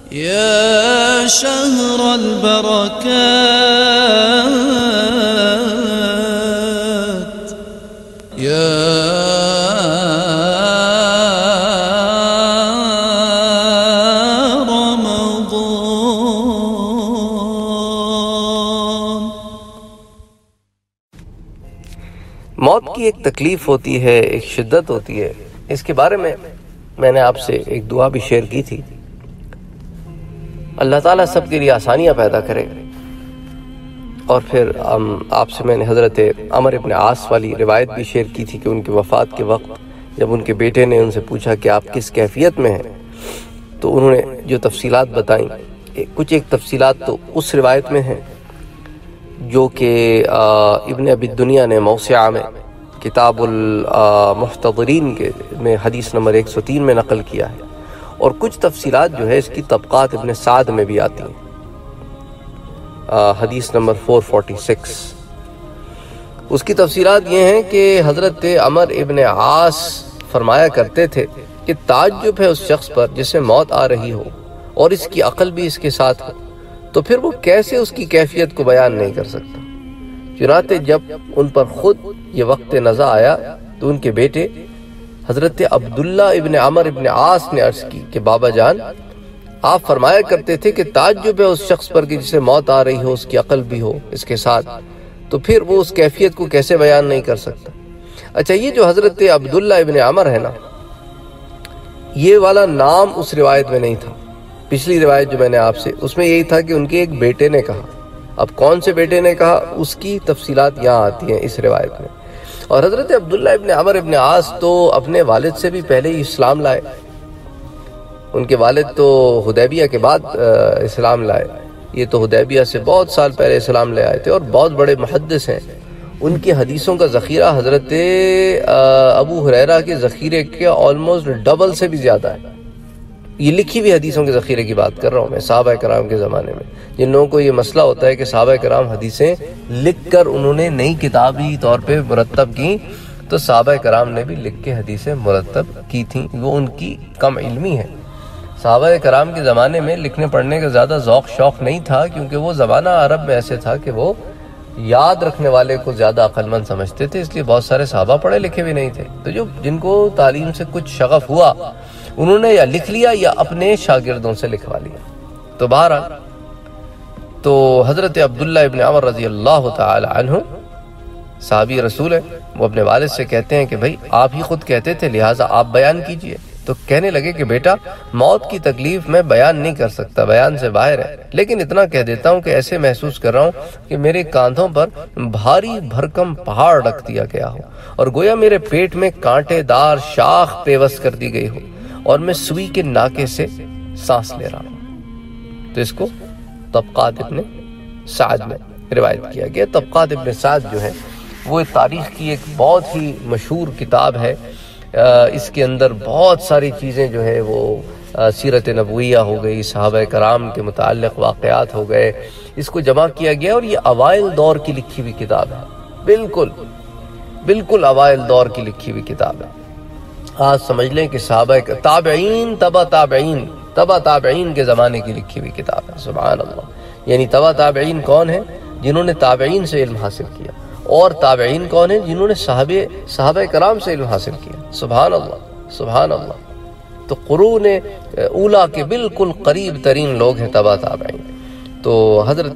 يا شهر البركات يا موت کی ایک تکلیف ہوتی ہے، ایک شدت ہوتی ہے. اس کے بارے میں نے آپ سے ایک دعا بھی شیئر کی تھی. اللہ تعالیٰ سب کے لیے آسانیاں پیدا کرے. اور پھر آپ سے میں نے حضرت عمر ابن عاص والی روایت بھی شیئر کی تھی کہ ان کی وفات کے وقت جب ان کے بیٹے نے ان سے پوچھا کہ آپ کس کیفیت میں ہیں، تو انہوں نے جو تفصیلات بتائیں، کچھ ایک تفصیلات تو اس روایت میں ہیں جو کہ ابن ابی الدنیا نے موسعہ میں کتاب المحتضرین کے میں حدیث نمبر 103 میں نقل کیا ہے، اور کچھ تفصیلات جو ہے اس کی طبقات ابن سعد میں بھی آتی ہیں، حدیث نمبر 446. اس کی تفصیلات یہ ہیں کہ حضرت عمر ابن عاص فرمایا کرتے تھے کہ تعجب ہے اس شخص پر جسے موت آ رہی ہو اور اس کی عقل بھی اس کے ساتھ ہو، تو پھر وہ کیسے اس کی کیفیت کو بیان نہیں کر سکتا. چنانچہ جب ان پر خود یہ وقت نزا آیا تو ان کے بیٹے حضرت عبداللہ ابن عمر ابن عاص نے عرض کی کہ بابا جان، آپ فرمایا کرتے تھے کہ تعجب ہے اس شخص پر کہ جسے موت آ رہی ہو، اس کی عقل بھی ہو اس کے ساتھ، تو پھر وہ اس کیفیت کو کیسے بیان نہیں کر سکتا. اچھا، یہ جو حضرت عبداللہ ابن عمر ہے نا، یہ والا نام اس روایت میں نہیں تھا. پچھلی روایت جو میں نے آپ سے، اس میں یہی تھا کہ ان کے ایک بیٹے نے کہا. اب کون سے بیٹے نے کہا اس کی تفصیلات یہاں آتی ہیں اس روایت میں. اور حضرت عبداللہ ابن عمر ابن عاص تو اپنے والد سے بھی پہلے ہی اسلام لائے. ان کے والد تو حدیبیہ کے بعد اسلام لائے. یہ تو حدیبیہ سے بہت سال پہلے اسلام لے آئے تھے اور بہت بڑے محدث ہیں. ان کی حدیثوں کا ذخیرہ حضرت ابو ہریرہ کے ذخیرے کے آلموسٹ ڈبل سے بھی زیادہ ہے. یہ لکھی ہوئی حدیثوں کے ذخیرے کی بات کر رہا ہوں میں، صحابہ کرام کے زمانے میں. جن لوگوں کو یہ مسئلہ ہوتا ہے کہ صحابہ کرام حدیثیں لکھ کر انہوں نے نئی کتابی طور پہ مرتب کی، تو صحابہ کرام نے بھی لکھ کے حدیثیں مرتب کی تھیں. وہ ان کی کم علمی ہے. صحابہ کرام کے زمانے میں لکھنے پڑھنے کا زیادہ ذوق شوق نہیں تھا، کیونکہ وہ زمانہ عرب میں ایسے تھا کہ وہ یاد رکھنے والے کو زیادہ عقل مند سمجھتے تھے، اس لیے بہت سارے صحابہ پڑھے لکھے بھی نہیں تھے. تو جن کو تعلیم سے کچھ شغف ہوا، انہوں نے یا لکھ لیا یا اپنے شاگردوں سے لکھوا لیا. تو بہرحال تو حضرت عبداللہ ابن عمر رضی اللہ تعالی عنہ صحابی رسول ہیں. وہ اپنے والد سے کہتے ہیں کہ بھائی آپ ہی خود کہتے تھے، لہٰذا آپ بیان کیجئے. تو کہنے لگے کہ بیٹا، موت کی تکلیف میں بیان نہیں کر سکتا، بیان سے باہر ہے، لیکن اتنا کہہ دیتا ہوں کہ ایسے محسوس کر رہا ہوں کہ میرے کاندھوں پر بھاری بھرکم پہاڑ رکھ دیا گیا ہو، اور گویا میرے پیٹ میں کانٹے دار شاخ پیوست کر دی گئی ہو، اور میں سوئی کے ناکے سے سانس لے رہا ہوں. تو اس کو طبقات ابن سعد میں روایت کیا گیا. طبقات ابن سعد جو ہے وہ تاریخ کی ایک بہت ہی مشہور کتاب ہے. اس کے اندر بہت ساری چیزیں جو ہے وہ سیرت نبویہ ہو گئی، صحابہ کرام کے متعلق واقعات ہو گئے، اس کو جمع کیا گیا. اور یہ اوائل دور کی لکھی ہوئی کتاب ہے، بالکل اوائل دور کی لکھی ہوئی کتاب ہے. آج سمجھ لیں کہ صحابہ تابعین تبا تابعین کے زمانے کی لکھی ہوئی کتاب ہے. سبحان اللہ. یعنی تبا تابعین کون ہیں؟ جنہوں نے تابعین سے علم حاصل کیا. اور تابعین کون ہیں؟ جنہوں نے صحابہ کرام سے علم حاصل کیا. سبحان اللہ، سبحان اللہ. تو قرون اولا کے بالکل قریب ترین لوگ ہیں تبا تابعین. تو حضرت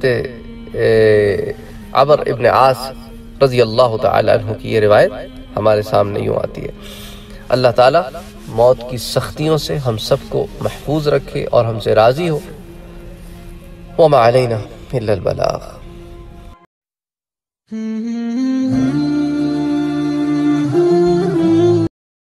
عمر ابن عاص رضی اللہ تعالی عنہ کی یہ روایت ہمارے سامنے یوں آتی ہے. اللہ تعالیٰ موت کی سختیوں سے ہم سب کو محفوظ رکھے اور ہم سے راضی ہو. وما علینا الا البلاغ.